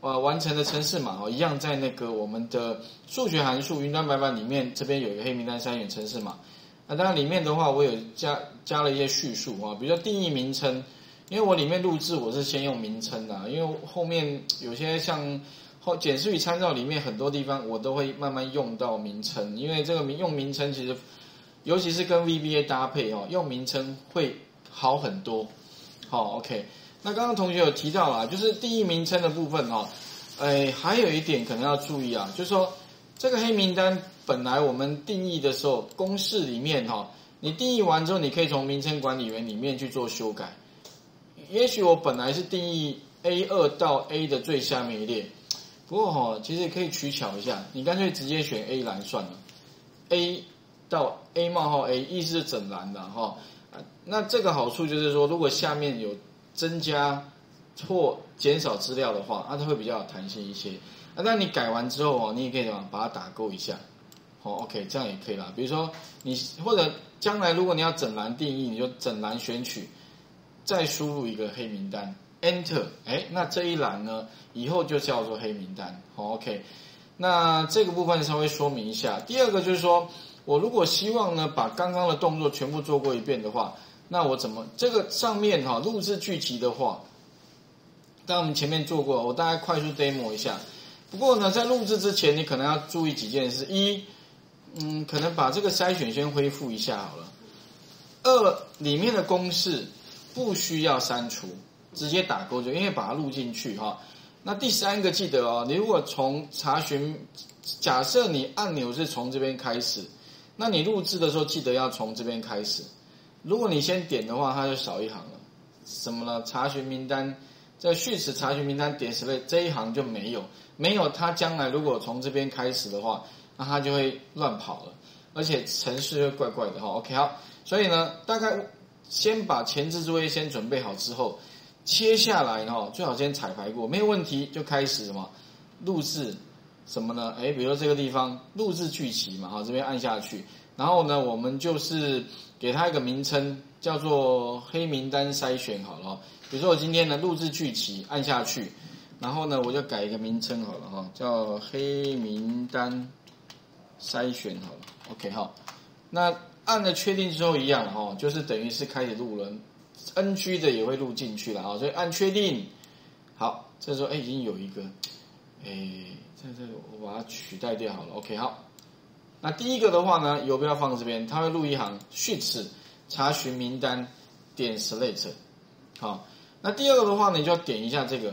完成的程式码一样在那个我们的数学函数云端白板里面，这边有一个黑名单筛选程式码。那当然里面的话，我有加了一些叙述比如说定义名称，因为我里面录制我是先用名称的，因为后面有些像检视与参照里面很多地方我都会慢慢用到名称，因为这个用名称其实尤其是跟 VBA 搭配用名称会好很多。好 ，OK。那刚刚同学有提到啦，就是定义名称的部分还有一点可能要注意啊，就是说这个黑名单本来我们定义的时候，公式里面你定义完之后，你可以从名称管理员里面去做修改。也许我本来是定义 A2 到 A 的最下面一列，不过其实可以取巧一下，你干脆直接选 A 栏算了。A 到 A 冒号 A 意思是整栏的那这个好处就是说，如果下面有增加或减少资料的话，它会比较有弹性一些。但你改完之后你也可以把它打勾一下。OK， 这样也可以啦。比如说你或者将来如果你要整栏定义，你就整栏选取，再输入一个黑名单 Enter， 那这一栏呢以后就叫做黑名单。OK， 那这个部分稍微说明一下。第二个就是说，我如果希望呢把刚刚的动作全部做过一遍的话，那我怎么这个上面录制剧集的话，当然我们前面做过，我大概快速 demo 一下。不过呢，在录制之前，你可能要注意几件事：一，可能把这个筛选先恢复一下好了；二，里面的公式不需要删除，直接打勾就，因为把它录进去那第三个记得你如果从查询，假设你按钮是从这边开始，那你录制的时候记得要从这边开始。如果你先点的话，它就少一行了。什么呢？查询名单，这个序词查询名单点 select 这一行就没有，它将来如果从这边开始的话，那它就会乱跑了，而且程式会怪怪的OK， 好，所以呢，大概先把前置作业先准备好之后，接下来最好先彩排过，没有问题就开始录制什么呢？比如说这个地方录制剧集嘛，这边按下去，然后呢，我们就是给它一个名称，叫做黑名单筛选好了比如说我今天呢录制剧集，按下去，然后呢我就改一个名称好了叫黑名单筛选好了 ，OK 那按了确定之后一样就是等于是开始录了 ，NG 的也会录进去了所以按确定，好，这时候已经有一个，这我把它取代掉好了 ，OK 好。那第一个的话呢，游标放这边，它会录一行序词查询名单点 select， 好，那第二个的话呢，你就要点一下这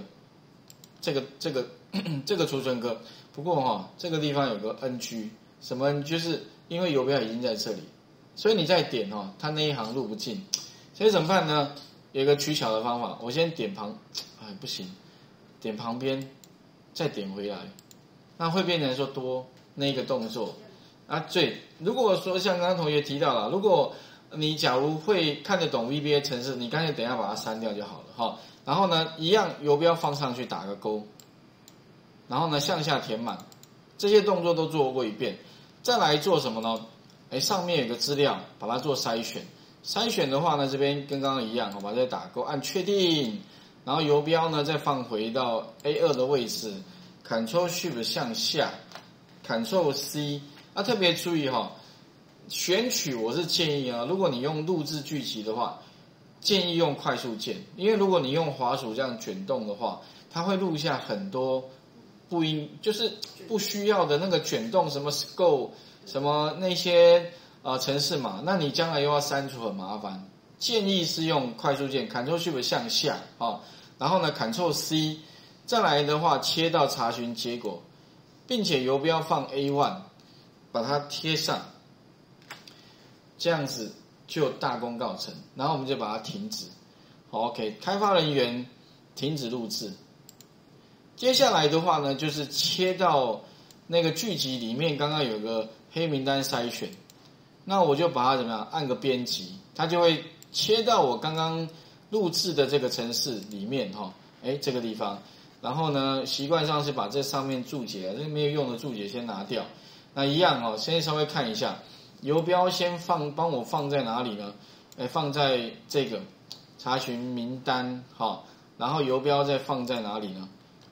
个储存格，不过这个地方有个 NG， 什么 NG？ 就是因为游标已经在这里，所以你再点它那一行录不进，所以怎么办呢？有一个取巧的方法，我先点不行，点旁边，再点回来，那会变成说多那一个动作。对，如果说像刚刚同学提到了，如果你假如会看得懂 VBA 程式，你干脆等一下把它删掉就好了然后呢，一样游标放上去打个勾，然后呢向下填满，这些动作都做过一遍。再来做什么呢？上面有个资料，把它做筛选。筛选的话呢，这边跟刚刚一样，把这打勾，按确定，然后游标呢再放回到 A2 的位置 ，Ctrl Shift 向下 ，Ctrl C。特别注意选取我是建议如果你用录制剧集的话，建议用快速键，因为如果你用滑鼠这样卷动的话，它会录下很多就是不需要的那个卷动，什么 scroll 什么那些程式码，那你将来又要删除很麻烦。建议是用快速键 Ctrl Shift 向下然后呢 Ctrl C， 再来的话切到查询结果，并且游标放 A1。把它贴上，这样子就大功告成。然后我们就把它停止。OK， 开发人员停止录制。接下来的话呢，就是切到那个剧集里面，刚刚有个黑名单筛选，那我就把它怎么样按个编辑，它就会切到我刚刚录制的这个程式里面这个地方。然后呢，习惯上是把这上面注解，这没有用的注解先拿掉。那一样先稍微看一下，游标先帮我放在哪里呢？放在这个查询名单然后游标再放在哪里呢？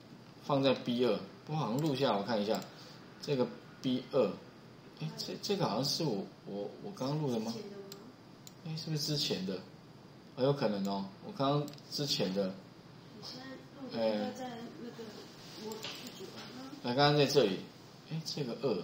放在 B2，我好像录下来，我看一下，这个 B2，这个好像是我刚刚录的吗？是不是之前的？有可能哦，我刚刚之前的。 你现在录的在那个我剧组刚刚在这里，这个2，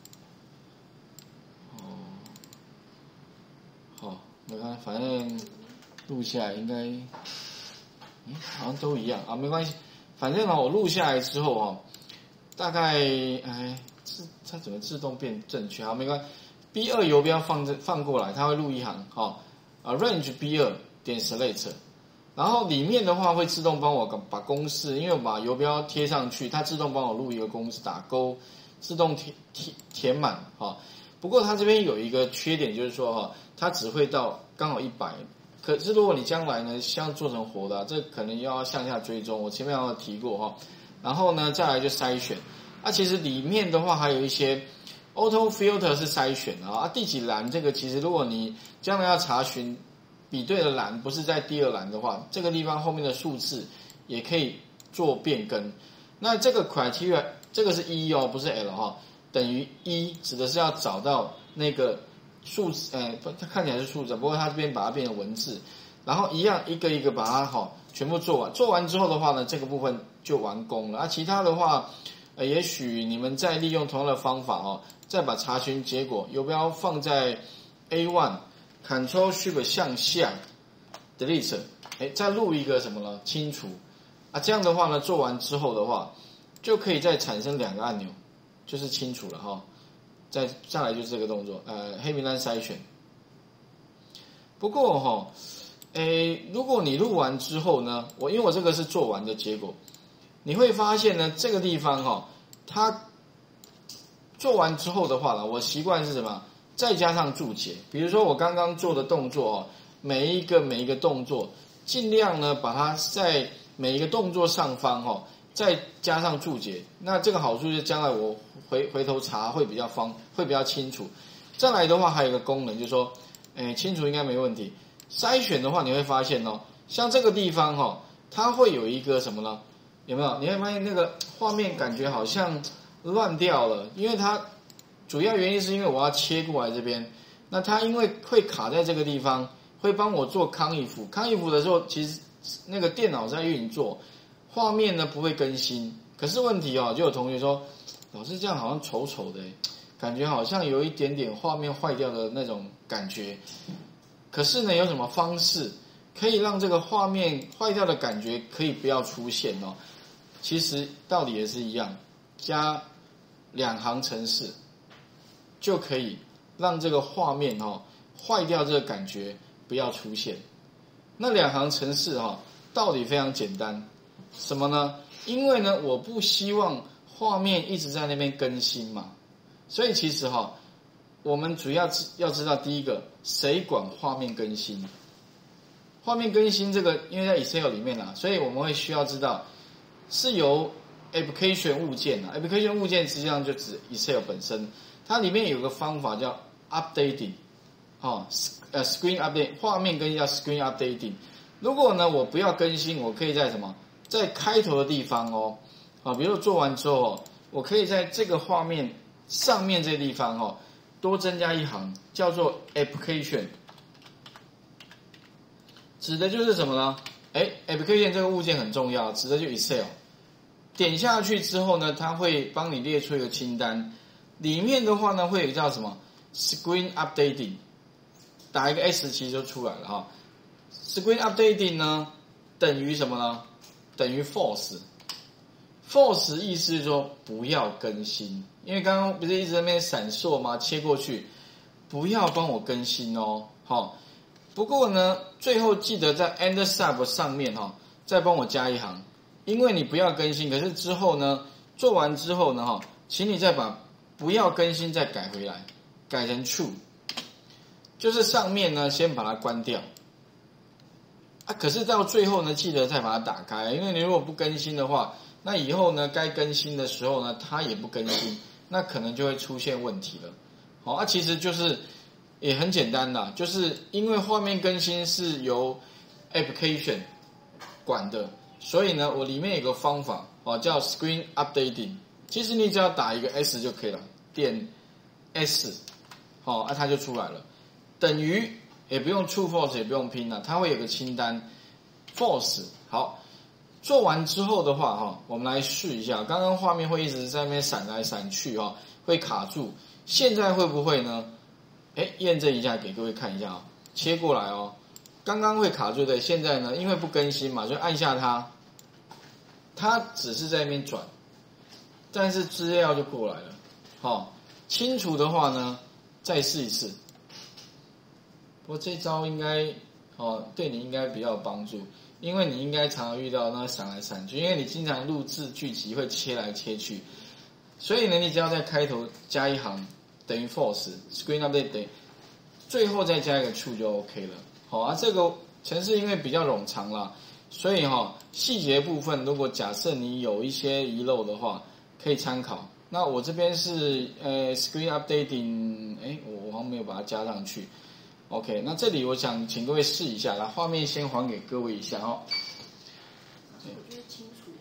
好，没关系，反正录下来应该，好像都一样啊，没关系，反正我录下来之后大概它怎么自动变正确？好，没关系。B2 游标放过来，它会录一行，range B2 点 select， 然后里面的话会自动帮我把公式，因为我把游标贴上去，它自动帮我录一个公式，打勾，自动填满不过它这边有一个缺点，就是说它只会到刚好100。可是如果你将来呢，像做成活的，这可能要向下追踪，我前面有提过然后呢，再来就筛选。其实里面的话还有一些 auto filter 是筛选第几栏这个其实如果你将来要查询比对的栏不是在第2栏的话，这个地方后面的数字也可以做变更。那这个 criteria 这个是1不是 L 等于1指的是要找到那个数字，它看起来是数字，不过它这边把它变成文字，然后一样一个一个把它全部做完。做完之后的话呢，这个部分就完工了。其他的话，也许你们再利用同样的方法再把查询结果游标放在 A1，Ctrl Shift 向下 Delete， 再录一个什么呢？清除这样的话呢，做完之后的话，就可以再产生2个按钮，就是清除了再来就是这个动作，黑名单筛选。不过如果你录完之后呢，因为我这个是做完的结果，你会发现呢，这个地方它做完之后的话呢，我习惯是什么？再加上注解。比如说我刚刚做的动作每一个动作，尽量呢把它在每一个动作上方再加上注解。那这个好处是将来我回头查会比较清楚。再来的话还有一个功能，就是说清楚应该没问题。筛选的话你会发现像这个地方它会有一个什么呢？有没有？你会发现那个画面感觉好像乱掉了，因为它主要原因是因为我要切过来这边，那它因为会卡在这个地方，会帮我做康if的时候，其实那个电脑在运作，画面呢不会更新。可是问题就有同学说，老师这样好像丑丑的，感觉好像有一点点画面坏掉的那种感觉。可是呢，有什么方式可以让这个画面坏掉的感觉可以不要出现其实道理也是一样，加2行程式就可以让这个画面坏掉这个感觉不要出现。那2行程式道理非常简单，什么呢？因为呢我不希望画面一直在那边更新嘛，所以其实我们主要要知道第一个，谁管画面更新？画面更新这个因为在 Excel 里面所以我们会需要知道是由 application 物件application 物件实际上就指 Excel 本身，它里面有个方法叫 updating screen update， 画面更新叫 screen updating。 如果呢我不要更新，我可以在什么？在开头的地方比如说做完之后我可以在这个画面上面这个地方多增加一行，叫做 application， 指的就是什么呢？application 这个物件很重要，指的就是 Excel。点下去之后呢，它会帮你列出一个清单，里面的话呢会有一个叫什么 Screen Updating， 打一个 S 其实就出来了Screen Updating 呢等于什么呢？等于 False。False 意思是说不要更新，因为刚刚不是一直在那边闪烁吗？切过去，不要帮我更新不过呢，最后记得在 End Sub 上面再帮我加一行，因为你不要更新，可是之后呢，做完之后呢请你再把不要更新再改回来，改成 True， 就是上面呢先把它关掉可是到最后呢，记得再把它打开，因为你如果不更新的话，那以后呢该更新的时候呢它也不更新，那可能就会出现问题了其实就是也很简单啦，就是因为画面更新是由 application 管的，所以呢我里面有个方法叫 Screen Updating。其实你只要打一个 S 就可以了，点 S， 它就出来了。等于也不用 True False 也不用拼了，它会有个清单 False。好，做完之后的话我们来试一下。刚刚画面会一直在那边闪来闪去会卡住。现在会不会呢？验证一下给各位看一下切过来刚刚会卡住的，现在呢因为不更新嘛，就按下它只是在那边转，但是资料就过来了。清除的话呢，再试一次。不过这招应该对你应该比较有帮助，因为你应该常常遇到那闪来闪去，因为你经常录制剧集会切来切去，所以呢，你只要在开头加一行等于 false screen update 等于，最后再加一个 true 就 OK 了。这个程式因为比较冗长啦，所以细节部分如果假设你有一些遗漏的话，可以参考。那我这边是screen updating， 我好像没有把它加上去。OK， 那这里我想请各位试一下，来画面先还给各位一下我觉得清楚